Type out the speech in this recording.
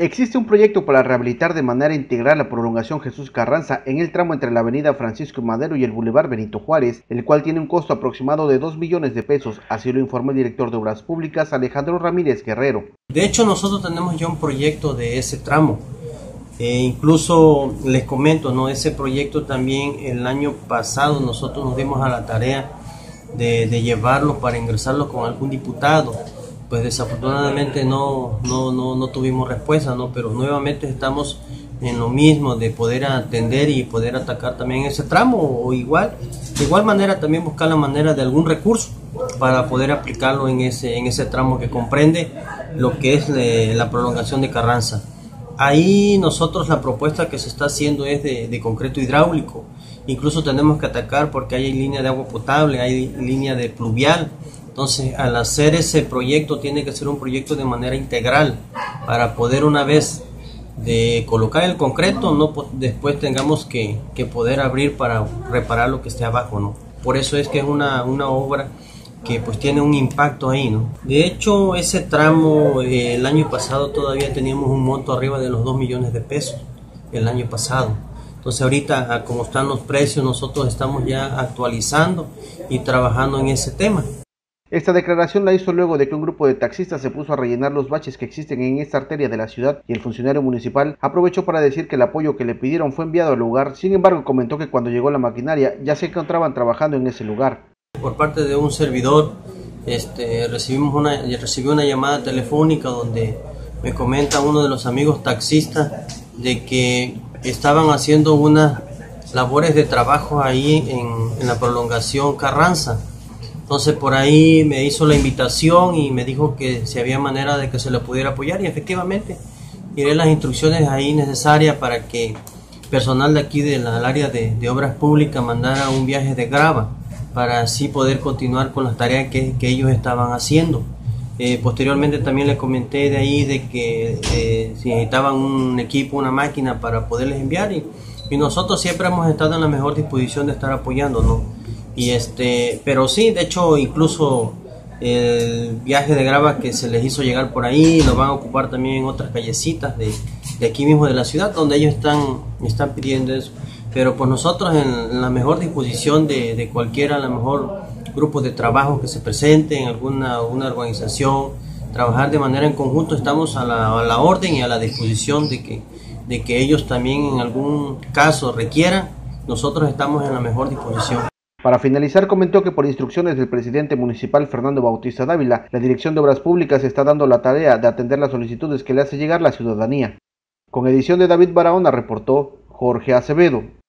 Existe un proyecto para rehabilitar de manera integral la prolongación Jesús Carranza en el tramo entre la avenida Francisco Madero y el Boulevard Benito Juárez, el cual tiene un costo aproximado de 2 millones de pesos, así lo informó el director de Obras Públicas, Alejandro Ramírez Guerrero. De hecho, nosotros tenemos ya un proyecto de ese tramo. Incluso les comento, ¿no? Ese proyecto también el año pasado nosotros nos dimos a la tarea de llevarlo para ingresarlo con algún diputado. Pues desafortunadamente no tuvimos respuesta, ¿no? Pero nuevamente estamos en lo mismo de poder atender y poder atacar también ese tramo, o de igual manera también buscar la manera de algún recurso para poder aplicarlo en ese tramo que comprende lo que es la prolongación de Carranza. Ahí nosotros la propuesta que se está haciendo es de concreto hidráulico. Incluso tenemos que atacar porque hay línea de agua potable, hay línea de pluvial. Entonces, al hacer ese proyecto tiene que ser un proyecto de manera integral para poder, una vez de colocar el concreto, después tengamos que poder abrir para reparar lo que esté abajo, ¿no? Por eso es que es una obra que pues tiene un impacto ahí, ¿no? De hecho, ese tramo el año pasado todavía teníamos un monto arriba de los 2 millones de pesos el año pasado. Entonces ahorita, como están los precios, nosotros estamos ya actualizando y trabajando en ese tema. Esta declaración la hizo luego de que un grupo de taxistas se puso a rellenar los baches que existen en esta arteria de la ciudad y el funcionario municipal aprovechó para decir que el apoyo que le pidieron fue enviado al lugar. Sin embargo, comentó que cuando llegó la maquinaria ya se encontraban trabajando en ese lugar. Por parte de un servidor recibí una llamada telefónica donde me comenta uno de los amigos taxistas de que estaban haciendo unas labores de trabajo ahí en la prolongación Carranza. Entonces por ahí me hizo la invitación y me dijo que si había manera de que se le pudiera apoyar, y efectivamente diré las instrucciones ahí necesarias para que personal de aquí del área de obras públicas mandara un viaje de grava para así poder continuar con las tareas que ellos estaban haciendo. Posteriormente también les comenté de ahí de que si necesitaban un equipo, una máquina para poderles enviar, y nosotros siempre hemos estado en la mejor disposición de estar apoyando, ¿no? Pero sí, de hecho, incluso el viaje de grava que se les hizo llegar por ahí lo van a ocupar también en otras callecitas de aquí mismo de la ciudad, donde ellos están pidiendo eso. Pero pues nosotros en la mejor disposición de cualquiera, a lo mejor grupos de trabajo que se presenten, una organización, trabajar de manera en conjunto, estamos a la orden y a la disposición de que ellos también en algún caso requieran, nosotros estamos en la mejor disposición. Para finalizar, comentó que por instrucciones del presidente municipal Fernando Bautista Dávila, la Dirección de Obras Públicas está dando la tarea de atender las solicitudes que le hace llegar la ciudadanía. Con edición de David Barahona, reportó Jorge Acevedo.